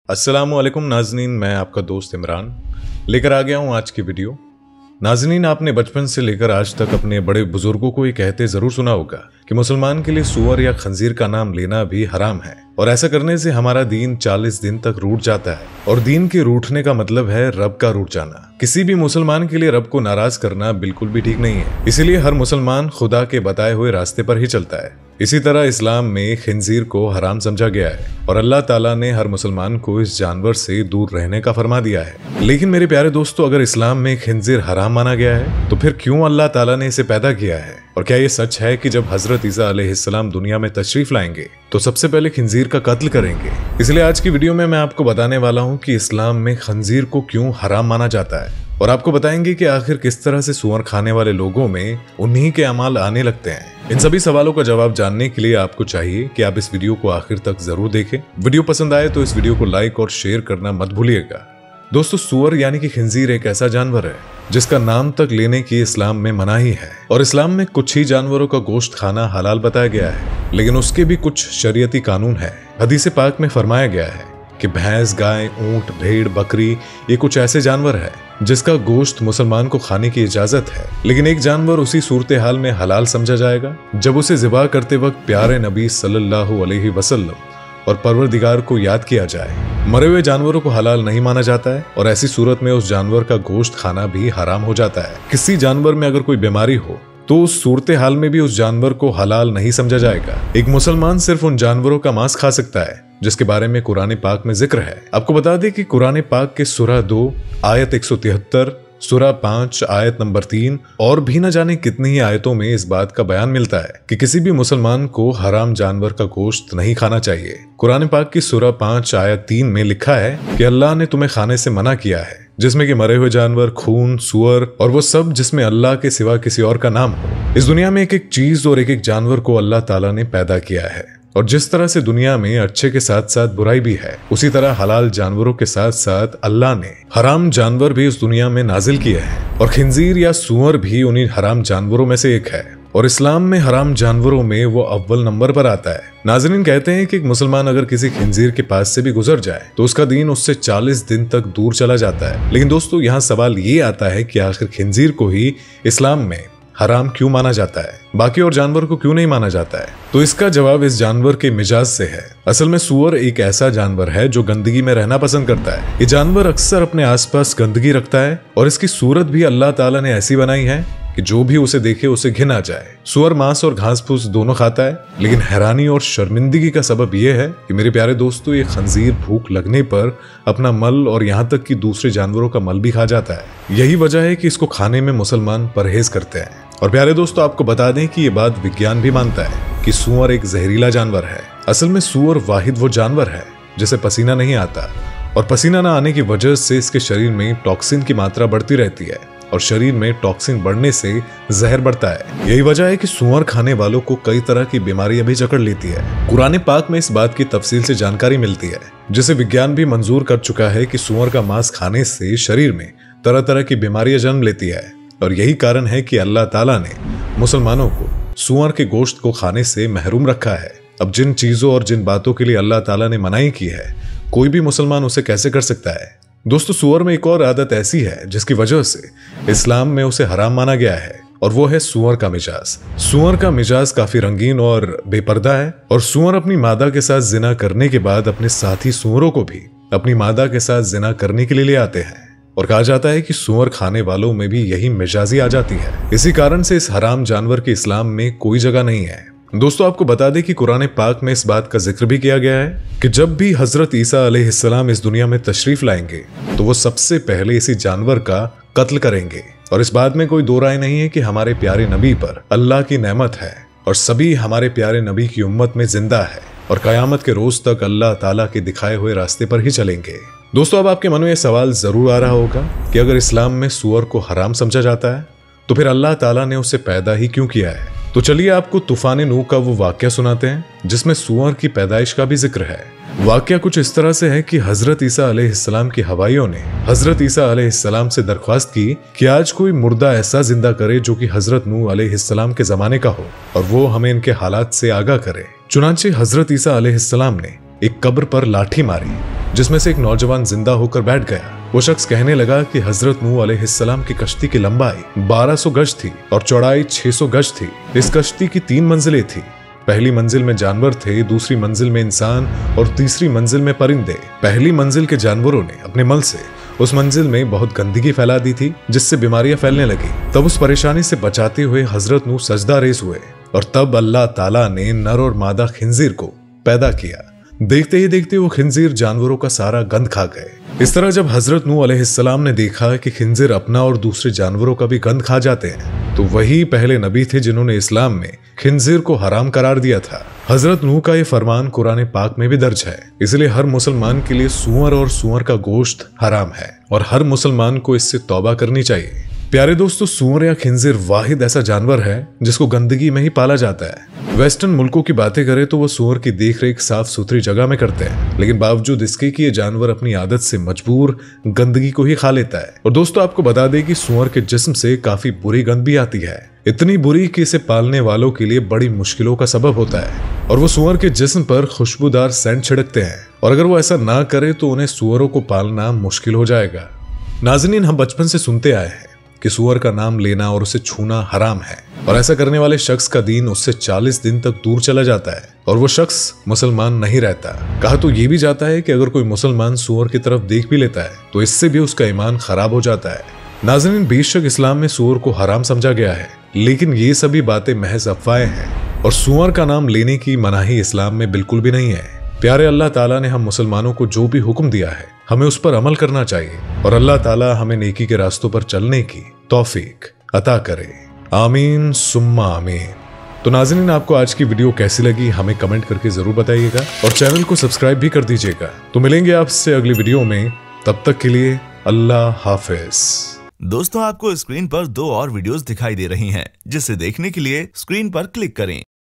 अस्सलामुअलैकुम नाज़नीन, मैं आपका दोस्त इमरान लेकर आ गया हूँ आज की वीडियो। नाज़नीन, आपने बचपन से लेकर आज तक अपने बड़े बुजुर्गों को ये कहते ज़रूर सुना होगा कि मुसलमान के लिए सूअर या खंजीर का नाम लेना भी हराम है और ऐसा करने से हमारा दीन 40 दिन तक रूठ जाता है। और दीन के रूठने का मतलब है रब का रूठ जाना। किसी भी मुसलमान के लिए रब को नाराज करना बिल्कुल भी ठीक नहीं है, इसीलिए हर मुसलमान खुदा के बताए हुए रास्ते पर ही चलता है। इसी तरह इस्लाम में खिंजीर को हराम समझा गया है और अल्लाह ताला ने हर मुसलमान को इस जानवर से दूर रहने का फरमा दिया है। लेकिन मेरे प्यारे दोस्तों, अगर इस्लाम में खिंजीर हराम माना गया है तो फिर क्यों अल्लाह ताला ने इसे पैदा किया है? और क्या ये सच है कि जब हजरत ईसा अलैहिस्सलाम दुनिया में तशरीफ लाएंगे तो सबसे पहले खिंजीर का कत्ल करेंगे? इसलिए आज की वीडियो में मैं आपको बताने वाला हूँ कि इस्लाम में खंजीर को क्यों हराम माना जाता है और आपको बताएंगे कि आखिर किस तरह से सूअर खाने वाले लोगों में उन्हीं के अमाल आने लगते हैं। इन सभी सवालों का जवाब जानने के लिए आपको चाहिए कि आप इस वीडियो को आखिर तक जरूर देखें। वीडियो पसंद आए तो इस वीडियो को लाइक और शेयर करना मत भूलिएगा। दोस्तों, सूअर यानी कि खिंजीर एक ऐसा जानवर है जिसका नाम तक लेने की इस्लाम में मनाही है और इस्लाम में कुछ ही जानवरों का गोश्त खाना हलाल बताया गया है, लेकिन उसके भी कुछ शरीयती कानून है। हदीस पाक में फरमाया गया है कि भैंस, गाय, ऊंट, भेड़, बकरी ये कुछ ऐसे जानवर है जिसका गोश्त मुसलमान को खाने की इजाजत है, लेकिन एक जानवर उसी सूरत हाल में हलाल समझा जाएगा जब उसे ज़िबा करते वक्त प्यारे नबी सल्लल्लाहु अलैहि वसल्लम और परवरदिगार को याद किया जाए। मरे हुए जानवरों को हलाल नहीं माना जाता है और ऐसी सूरत में उस जानवर का गोश्त खाना भी हराम हो जाता है। किसी जानवर में अगर कोई बीमारी हो तो उस सूरत हाल में भी उस जानवर को हलाल नहीं समझा जाएगा। एक मुसलमान सिर्फ उन जानवरों का मांस खा सकता है जिसके बारे में कुरान पाक में जिक्र है। आपको बता दें कि कुरान पाक के सूरह 2 आयत 173, सूरह 5 आयत नंबर 3 और भी न जाने कितनी ही आयतों में इस बात का बयान मिलता है कि किसी भी मुसलमान को हराम जानवर का गोश्त नहीं खाना चाहिए। कुरान पाक की सूरह 5 आयत 3 में लिखा है कि अल्लाह ने तुम्हें खाने से मना किया है जिसमें कि मरे हुए जानवर, खून, सूअर और वो सब जिसमें अल्लाह के सिवा किसी और का नाम हो। इस दुनिया में एक एक चीज और एक एक जानवर को अल्लाह ताला ने पैदा किया है और जिस तरह से दुनिया में अच्छे के साथ साथ बुराई भी है, उसी तरह हलाल जानवरों के साथ साथ अल्लाह ने हराम जानवर भी इस दुनिया में नाजिल किए हैं और खिंजीर या सूअर भी उन्हीं हराम जानवरों में से एक है और इस्लाम में हराम जानवरों में वो अव्वल नंबर पर आता है। नाज़रीन, कहते हैं कि एक मुसलमान अगर किसी खिंजीर के पास से भी गुजर जाए तो उसका दीन उससे 40 दिन तक दूर चला जाता है। लेकिन दोस्तों, यहाँ सवाल ये आता है कि आखिर खिंजीर को ही इस्लाम में हराम क्यों माना जाता है, बाकी और जानवर को क्यों नहीं माना जाता है? तो इसका जवाब इस जानवर के मिजाज से है। असल में सूअर एक ऐसा जानवर है जो गंदगी में रहना पसंद करता है। ये जानवर अक्सर अपने आसपास गंदगी रखता है और इसकी सूरत भी अल्लाह ताला ने ऐसी बनाई है कि जो भी उसे देखे उसे घिन आ जाए। सूअर मांस और घास फूस दोनों खाता है, लेकिन हैरानी और शर्मिंदगी का सबब यह है कि मेरे प्यारे दोस्तों, ये खंजीर भूख लगने पर अपना मल और यहाँ तक कि दूसरे जानवरों का मल भी खा जाता है। यही वजह है कि इसको खाने में मुसलमान परहेज करते हैं। और प्यारे दोस्तों, आपको बता दें कि ये बात विज्ञान भी मानता है कि सूअर एक जहरीला जानवर है। असल में सूअर वाहिद वो जानवर है जिसे पसीना नहीं आता और पसीना न आने की वजह से इसके शरीर में टॉक्सिन की मात्रा बढ़ती रहती है और शरीर में टॉक्सिन बढ़ने से जहर बढ़ता है। यही वजह है कि सूअर खाने वालों को कई तरह की बीमारियां भी जकड़ लेती है। कुरान पाक में इस बात की तफसील से जानकारी मिलती है, जिसे विज्ञान भी मंजूर कर चुका है कि सूअर का मांस खाने से शरीर में तरह तरह की बीमारियां जन्म लेती है और यही कारण है कि अल्लाह ताला ने मुसलमानों को सूअर के गोश्त को खाने से महरूम रखा है। अब जिन चीजों और जिन बातों के लिए अल्लाह ताला ने मनाही की है, कोई भी मुसलमान उसे कैसे कर सकता है? दोस्तों, सूअर में एक और आदत ऐसी है जिसकी वजह से इस्लाम में उसे हराम माना गया है और वो है सूअर का मिजाज। सूअर का मिजाज काफी रंगीन और बेपर्दा है और सूअर अपनी मादा के साथ जिना करने के बाद अपने साथी सूअरों को भी अपनी मादा के साथ जिना करने के लिए ले आते हैं और कहा जाता है कि सूअर खाने वालों में भी यही मिजाजी आ जाती है। इसी कारण से इस हराम जानवर के इस्लाम में कोई जगह नहीं है। दोस्तों, आपको बता दें कि कुरान पाक में इस बात का जिक्र भी किया गया है कि जब भी हजरत ईसा अलैहिस्सलाम इस दुनिया में तशरीफ लाएंगे तो वो सबसे पहले इसी जानवर का कत्ल करेंगे। और इस बात में कोई दो राय नहीं है कि हमारे प्यारे नबी पर अल्लाह की नेमत है और सभी हमारे प्यारे नबी की उम्मत में जिंदा है और कयामत के रोज तक अल्लाह ताला के दिखाए हुए रास्ते पर ही चलेंगे। दोस्तों, अब आपके मन में यह सवाल जरूर आ रहा होगा कि अगर इस्लाम में सूअर को हराम समझा जाता है तो फिर अल्लाह ताला ने उसे पैदा ही क्यों किया है? तो चलिए आपको तूफान नूह का वो वाक्य सुनाते हैं जिसमें सूअर की पैदाइश का भी जिक्र है। वाक्य कुछ इस तरह से है कि हजरत ईसा अलैहिस्सलाम की हवारियों ने हजरत ईसा अलैहिस्सलाम से दरख्वास्त की कि आज कोई मुर्दा ऐसा जिंदा करे जो कि हजरत नूह अलैहिस्सलाम के जमाने का हो और वो हमें इनके हालात से आगाह करे। चुनांचे हजरत ईसा अलैहिस्सलाम ने एक कब्र पर लाठी मारी, जिसमें से एक नौजवान जिंदा होकर बैठ गया। वो शख्स कहने लगा कि हजरत नूह अलैहिस्सलाम की कश्ती की लंबाई 1200 गज थी और चौड़ाई 600 गज थी। इस कश्ती की 3 मंजिलें थी। पहली मंजिल में जानवर थे, दूसरी मंजिल में इंसान और तीसरी मंजिल में परिंदे। पहली मंजिल के जानवरों ने अपने मल से उस मंजिल में बहुत गंदगी फैला दी थी, जिससे बीमारियां फैलने लगी। तब उस परेशानी से बचाते हुए हजरत नूह सजदा रेज़ हुए और तब अल्लाह ताला ने नर और मादा खिंजीर को पैदा किया। देखते ही देखते वो खिंजीर जानवरों का सारा गंद खा गए। इस तरह जब हजरत नूह अलैहिस्सलाम ने देखा कि खिंजीर अपना और दूसरे जानवरों का भी गंद खा जाते हैं, तो वही पहले नबी थे जिन्होंने इस्लाम में खिंजीर को हराम करार दिया था। हजरत नूह का ये फरमान कुरान पाक में भी दर्ज है। इसलिए हर मुसलमान के लिए सूअर और सूअर का गोश्त हराम है और हर मुसलमान को इससे तौबा करनी चाहिए। प्यारे दोस्तों, सूअर या खिंजीर वाहिद ऐसा जानवर है जिसको गंदगी में ही पाला जाता है। वेस्टर्न मुल्कों की बातें करें तो वो सूअर की देखरेख साफ सुथरी जगह में करते हैं, लेकिन बावजूद इसके कि ये जानवर अपनी आदत से मजबूर गंदगी को ही खा लेता है। और दोस्तों, आपको बता दें कि सूअर के जिस्म से काफी बुरी गंध भी आती है, इतनी बुरी कि इसे पालने वालों के लिए बड़ी मुश्किलों का सबब होता है। और वो सूअर के जिस्म पर खुशबूदार सेंट छिड़कते हैं, और अगर वो ऐसा ना करे तो उन्हें सूअरों को पालना मुश्किल हो जाएगा। नाज़रीन, हम बचपन से सुनते आए हैं कि सूअर का नाम लेना और उसे छूना हराम है, और ऐसा करने वाले शख्स का दीन उससे 40 दिन तक दूर चला जाता है और वो शख्स मुसलमान नहीं रहता। कहा तो ये भी जाता है कि अगर कोई मुसलमान सूअर की तरफ देख भी लेता है तो इससे भी उसका ईमान खराब हो जाता है। नाज़रीन, बेशक इस्लाम में सूअर को हराम समझा गया है, लेकिन ये सभी बातें महज अफवाहें हैं और सूअर का नाम लेने की मनाही इस्लाम में बिल्कुल भी नहीं है। प्यारे अल्लाह ताला ने हम मुसलमानों को जो भी हुक्म दिया है हमें उस पर अमल करना चाहिए, और अल्लाह ताला हमें नेकी के रास्तों पर चलने की तौफीक अता करे। आमीन सुम्मा आमीन। तो नाज़रीन, आपको आज की वीडियो कैसी लगी हमें कमेंट करके जरूर बताइएगा और चैनल को सब्सक्राइब भी कर दीजिएगा। तो मिलेंगे आपसे अगली वीडियो में, तब तक के लिए अल्लाह हाफिज। दोस्तों, आपको स्क्रीन पर 2 और वीडियोस दिखाई दे रही हैं, जिसे देखने के लिए स्क्रीन पर क्लिक करें।